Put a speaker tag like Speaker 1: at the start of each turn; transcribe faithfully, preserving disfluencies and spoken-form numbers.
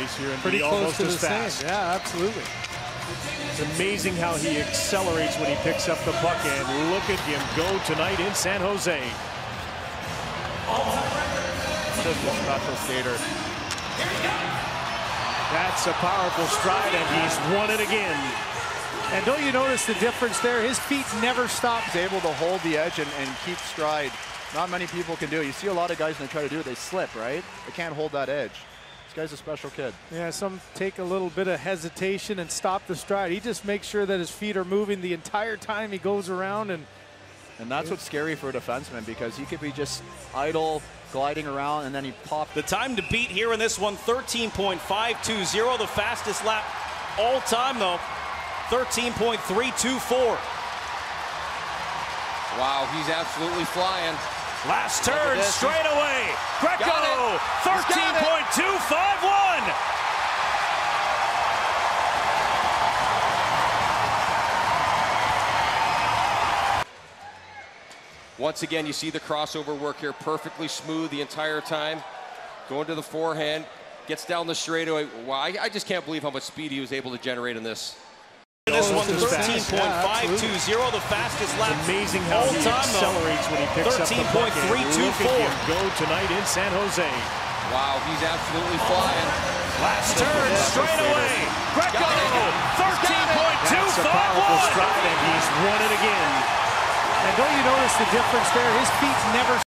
Speaker 1: pace here and
Speaker 2: pretty
Speaker 1: be
Speaker 2: close
Speaker 1: almost
Speaker 2: to
Speaker 1: as
Speaker 2: the
Speaker 1: fast.
Speaker 2: same. Yeah, absolutely.
Speaker 1: It's amazing how he accelerates when he picks up the puck, and look at him go tonight in San Jose.
Speaker 3: Just a special skater.
Speaker 1: That's a powerful stride, and he's won it again.
Speaker 2: And don't you notice the difference there? His feet never stop.
Speaker 3: He's able to hold the edge and, and keep stride. Not many people can do it. You see a lot of guys when they try to do it, they slip, right? They can't hold that edge. This guy's a special kid.
Speaker 2: Yeah, some take a little bit of hesitation and stop the stride. He just makes sure that his feet are moving the entire time he goes around. And
Speaker 3: and that's what's scary for a defenseman, because he could be just idle, gliding around, and then he pops.
Speaker 4: The time to beat here in this one, thirteen point five two zero, the fastest lap all time though, thirteen point three two four.
Speaker 5: Wow, he's absolutely flying.
Speaker 4: Last turn, straight away. Greco, thirteen point two five one.
Speaker 5: Once again, you see the crossover work here, perfectly smooth the entire time. Going to the forehand, gets down the straightaway. Wow, I, I just can't believe how much speed he was able to generate in this.
Speaker 4: This one, thirteen point five two zero, the fastest lap
Speaker 1: amazing how
Speaker 4: all
Speaker 1: he
Speaker 4: time,
Speaker 1: accelerates when he picks up the
Speaker 4: thirteen
Speaker 1: puck.
Speaker 4: point three two four.
Speaker 1: Look at him go tonight in San Jose.
Speaker 5: Wow, he's absolutely flying.
Speaker 4: Last turn, straight away. Greco, thirteen point two
Speaker 1: That's a
Speaker 4: five
Speaker 1: powerful
Speaker 4: one.
Speaker 1: stride, and he's won it again.
Speaker 2: And don't you notice the difference there? His feet never